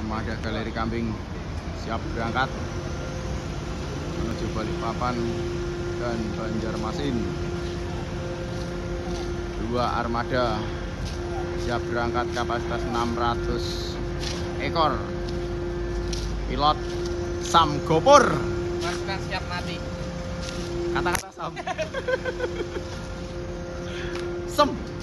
Armada Galeri Kambing siap berangkat menuju Balikpapan dan Banjarmasin. Dua armada siap berangkat, kapasitas 600 ekor. Pilot Sam Gopur. Pasukan siap mati. Kata-kata Sam. Sem.